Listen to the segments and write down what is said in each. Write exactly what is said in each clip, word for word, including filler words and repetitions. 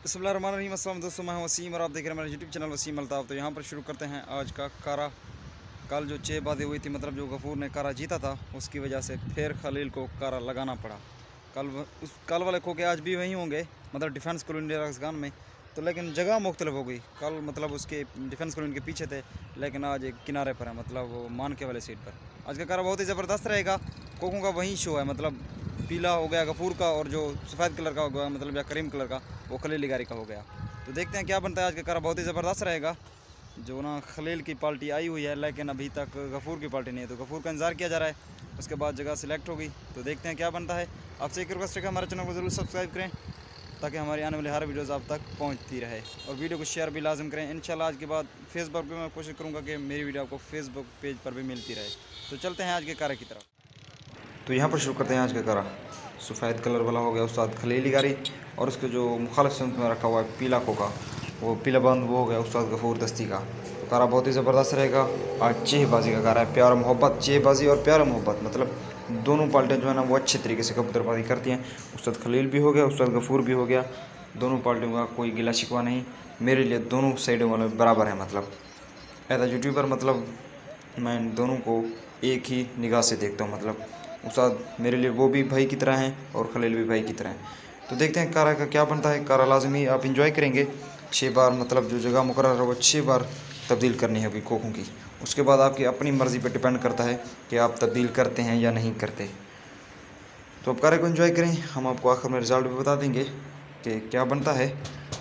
बिस्मिल्लाहिर्रहमानिर्रहीम। अस्सलाम दोस्तों, मैं हूं वसीम और आप देख रहे हैं मेरा यूट्यूब चैनल वसीम अल्ताफ़। तो यहाँ पर शुरू करते हैं आज का कारा। कल जो छः बातें हुई थी, मतलब जो गफूर ने कारा जीता था, उसकी वजह से फिर खलील को कारा लगाना पड़ा। कल उस कल वाले खो के आज भी वहीं होंगे, मतलब डिफेंस कॉलोनी रसगान में। तो लेकिन जगह मुख्तलिफ हो गई। कल मतलब उसके डिफेंस कॉलोनी के पीछे थे, लेकिन आज एक किनारे पर है, मतलब वो मान के वाले सीट पर। आज का कारा बहुत ही ज़बरदस्त रहेगा। कोकों का वही शो है, मतलब पीला हो गया गफूर का, और जो सफ़ेद कलर का हो गया, मतलब या करीम कलर का, वो खलील गारी का हो गया। तो देखते हैं क्या बनता है। आज का कारा बहुत ही ज़बरदस्त रहेगा। जो ना खलील की पार्टी आई हुई है, लेकिन अभी तक गफूर की पार्टी नहीं है, तो गफूर का इंतज़ार किया जा रहा है। उसके बाद जगह सिलेक्ट होगी, तो देखते हैं क्या बनता है। आपसे एक रिक्वेस्ट है कि हमारे चैनल को ज़रूर सब्सक्राइब करें, ताकि हमारी आने वाली हर वीडियोज़ आप तक पहुंचती रहे, और वीडियो को शेयर भी लाजम करें। इंशाल्लाह आज के बाद फेसबुक पर मैं कोशिश करूंगा कि मेरी वीडियो आपको फेसबुक पेज पर भी मिलती रहे। तो चलते हैं आज के कारा की तरफ। तो यहाँ पर शुरू करते हैं आज का कारा। सफ़ेद कलर वाला हो गया उस्ताद खलीली गारी, और उसके जो मुखालिफ सिमत में रखा हुआ है पीला कोका, वो पीला बंद वो हो गया उस्ताद गफूर दस्ती का। तो कारा बहुत ही ज़बरदस्त रहेगा। आज चेहबाजी का कारा है, प्यार मोहब्बत, चेहबाजी और प्यार मोहब्बत, मतलब दोनों पार्टियाँ जो है ना वो अच्छे तरीके से कबूतरबाजी करती हैं। उस्ताद खलील भी हो गया, उस्ताद गफूर भी हो गया। दोनों पार्टियों का कोई गिला शिकवा नहीं, मेरे लिए दोनों साइडों वाले बराबर है। मतलब एज अ यूट्यूबर, मतलब मैं दोनों को एक ही निगाह से देखता हूँ। मतलब उस्ताद मेरे लिए वो भी भाई की तरह हैं और खलील भी भाई की तरह हैं। तो देखते हैं कारा का क्या बनता है। कारा लाजमी आप इंजॉय करेंगे। छः बार मतलब जो जगह मुकर्रर है वो छः बार तब्दील करनी होगी कोकों की। उसके बाद आपकी अपनी मर्ज़ी पर डिपेंड करता है कि आप तब्दील करते हैं या नहीं करते। तो आप कारे को एंजॉय करें। हम आपको आखिर में रिज़ल्ट भी बता देंगे कि क्या बनता है।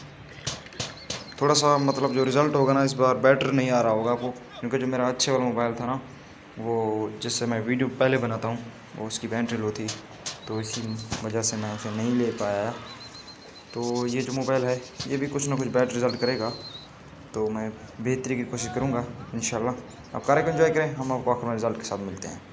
थोड़ा सा मतलब जो रिज़ल्ट होगा ना, इस बार बैटर नहीं आ रहा होगा आपको, क्योंकि जो मेरा अच्छे वाला मोबाइल था ना, वो जिससे मैं वीडियो पहले बनाता हूँ, वो उसकी बैटरी लो थी, तो इसी वजह से मैं उसे नहीं ले पाया। तो ये जो मोबाइल है ये भी कुछ ना कुछ बैटर रिज़ल्ट करेगा, तो मैं बेहतरी की कोशिश करूँगा इंशाल्लाह। आप कारे को एंजॉय करें, हम आपको आखिर में रिज़ल्ट के साथ मिलते हैं।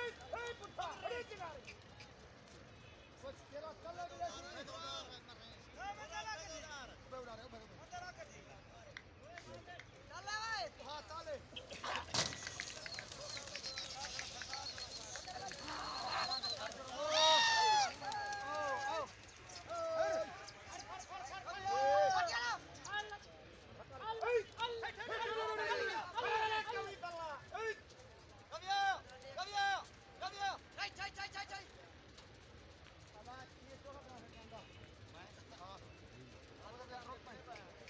Rock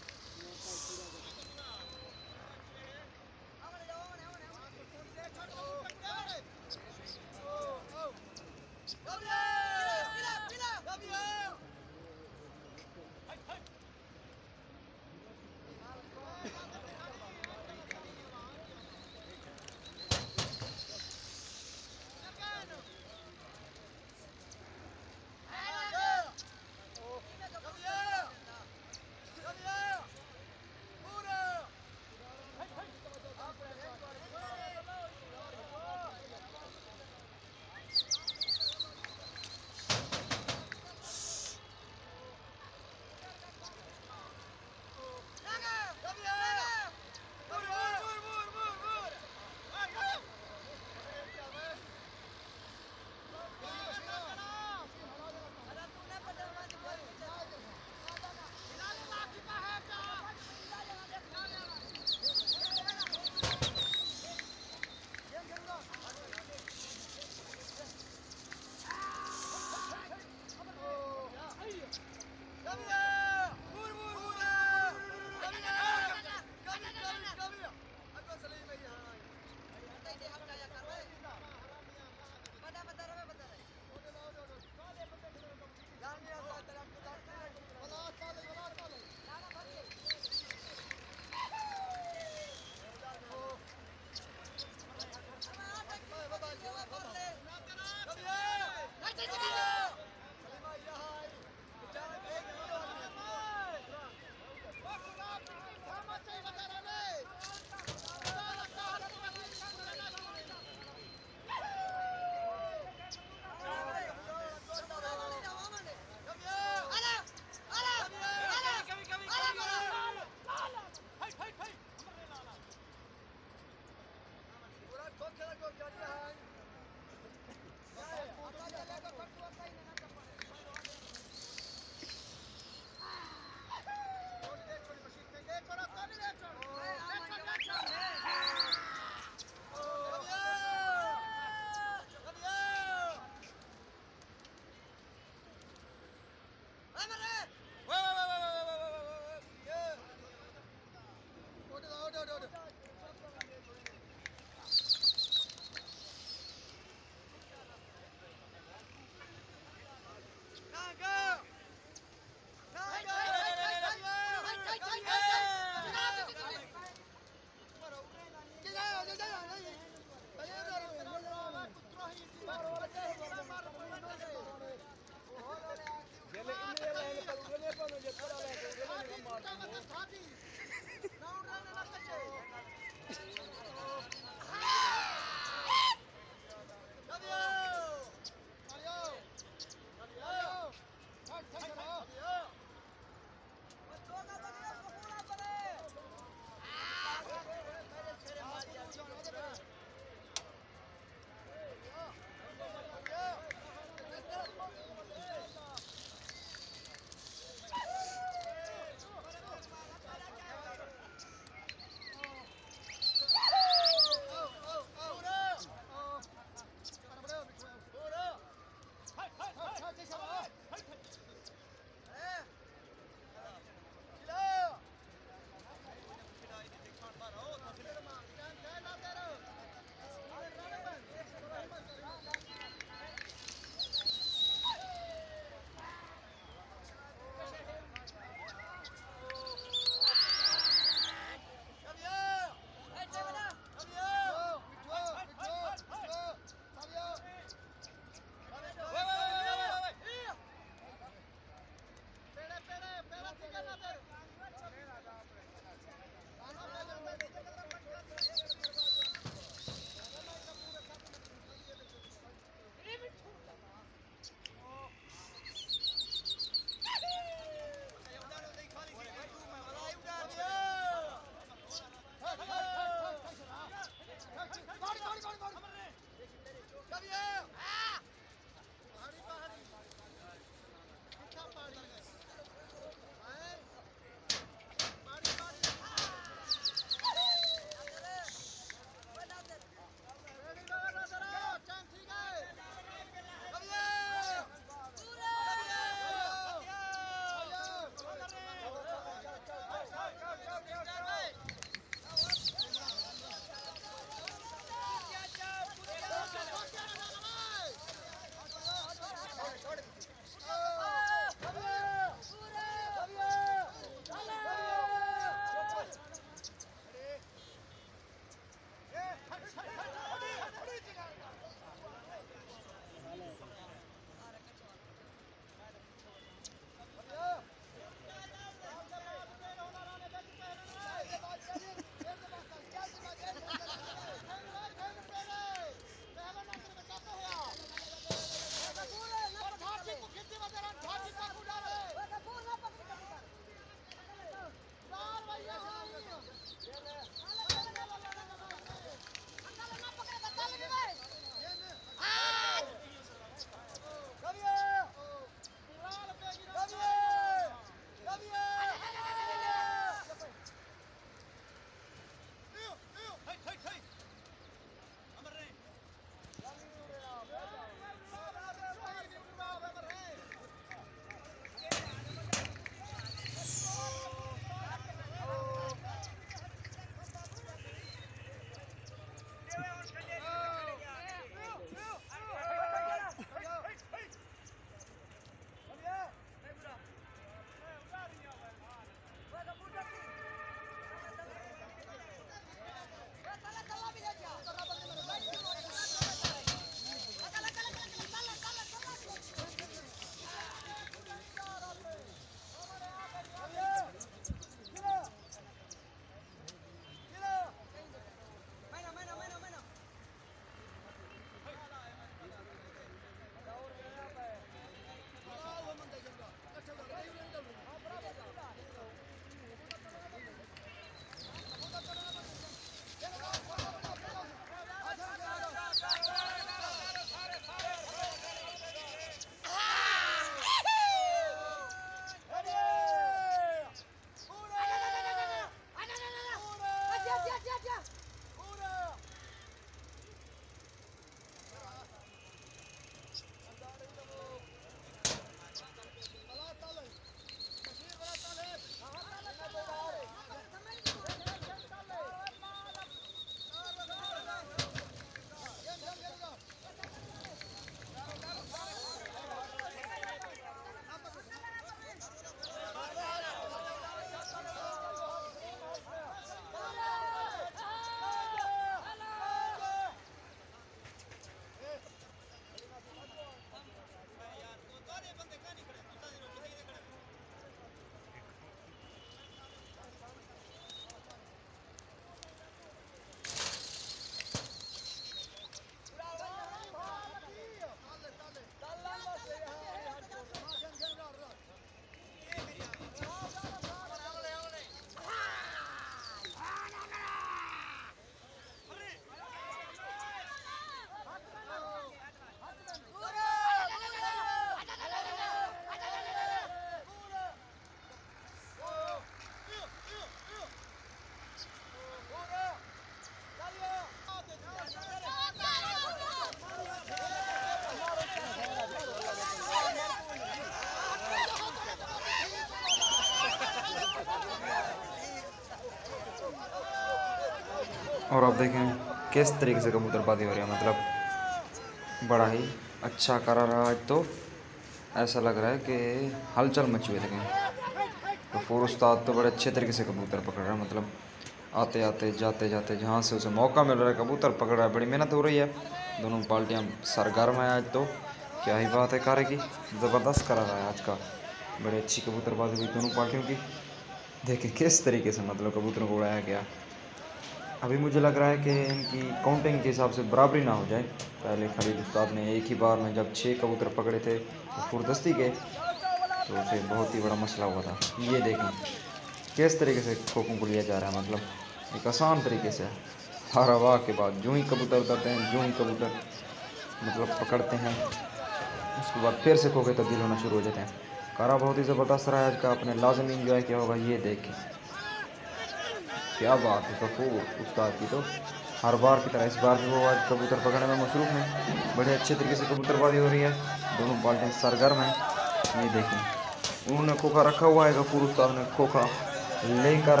और आप देखें किस तरीके से कबूतरबाजी हो रही है, मतलब बड़ा ही अच्छा करा रहा। आज तो ऐसा लग रहा है कि हलचल मची हुई। देखें गफूर उस्ताद तो बड़े अच्छे तरीके से कबूतर पकड़ रहा है, मतलब आते आते जाते जाते जहाँ से उसे मौका मिल रहा है कबूतर पकड़ रहा है। बड़ी मेहनत हो रही है, दोनों पार्टियाँ सरगर्म है। आज तो क्या ही बात है, कारे की ज़बरदस्त करा रहा है आज का। बड़ी अच्छी कबूतरबाजी हुई दोनों पार्टियों की। देखिए किस तरीके से मतलब कबूतरों को उड़ाया गया। अभी मुझे लग रहा है कि इनकी काउंटिंग के हिसाब से बराबरी ना हो जाए। पहले खलील उस्ताद ने एक ही बार में जब छः कबूतर पकड़े थे फुरदस्ती के, तो उसे बहुत ही बड़ा मसला हुआ था। ये देखें किस तरीके से खोखों को लिया जा रहा है, मतलब एक आसान तरीके से। हर हवा के बाद जो ही कबूतर उतरते हैं, जो ही कबूतर मतलब पकड़ते हैं, उसके बाद फिर से खोखे तब्दील होना शुरू हो जाते हैं। कारा बहुत ही ज़बरदस्त रहा है आज का, आपने लाजमी इंजॉय किया होगा। ये देखें क्या बात है गफूर उस्ताद की, तो हर बार की तरह इस बार भी वो आज कबूतर पकड़ने में मसरूफ़ हैं। बड़े अच्छे तरीके से कबूतरबाजी हो रही है, दोनों पार्टियाँ सरगर्म हैं। ये देखें उन्होंने खोखा रखा हुआ है, गफूर उस्ताद ने खोखा लेकर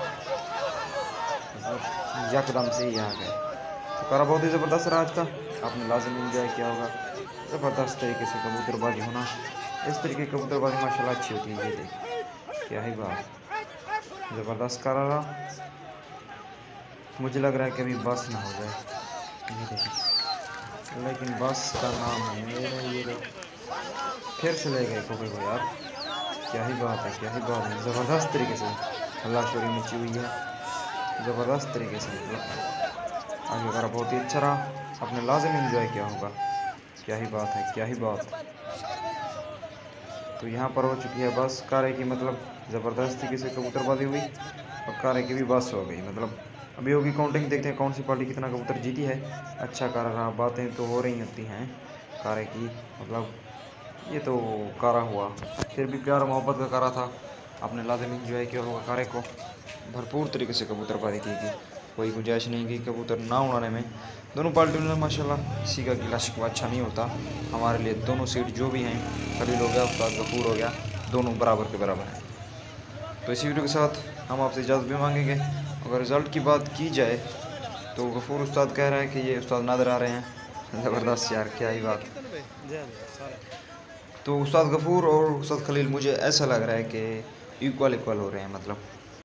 यकदम से ही आ गए। तो कारा बहुत ही ज़बरदस्त रहा आज का, आपने लाजमी इंजॉय किया होगा। ज़बरदस्त तरीके से कबूतरबाजी होना, इस तरीके की कबूतरबाजी माशाल्लाह अच्छी होती है। ये देखिए क्या ही बात, ज़बरदस्त करा रहा। मुझे लग रहा है कि अभी बस ना हो जाए, ये देखिए, लेकिन बस का नाम है ये लोग फिर से ले गए खोखे को। यार क्या ही बात है, क्या ही बात है, ज़बरदस्त तरीके से हल्लाशोरी मची हुई है, ज़बरदस्त तरीके से। मतलब आगे वगैरह बहुत ही अच्छा रहा, आपने लाजिम इंजॉय किया होगा। क्या ही बात है, क्या ही बात। तो यहाँ पर हो चुकी है बस कारे की, मतलब ज़बरदस्त तरीके से कबूतरबाजी हुई और कारे की भी बस हो गई। मतलब अभी होगी काउंटिंग, देखते हैं कौन सी पार्टी कितना कबूतर जीती है। अच्छा कारा रहा, बातें तो हो रही होती हैं कारे की, मतलब ये तो कारा हुआ, फिर भी प्यार मोहब्बत का कारा था। आपने लाजिम इंजॉय किया होगा कारे को, भरपूर तरीके से कबूतरबाजी की थी, कोई गुंजाइश नहीं की कबूतर ना उड़ाने में। दोनों पार्टियों ने माशाल्लाह, किसी का गिला शिकवा अच्छा नहीं होता। हमारे लिए दोनों सीट जो भी हैं, खलील हो गया, उस्ताद गफूर हो गया, दोनों बराबर के बराबर हैं। तो इसी वीडियो के साथ हम आपसे इजाज़त भी मांगेंगे। अगर रिज़ल्ट की बात की जाए तो गफूर उस्ताद कह रहा है कि ये उस्ताद नादर आ रहे हैं। ज़बरदस्त यार, क्या ही बात। तो उस्ताद गफूर और उस्ताद खलील मुझे ऐसा लग रहा है कि इक्वल इक्वल हो रहे हैं, मतलब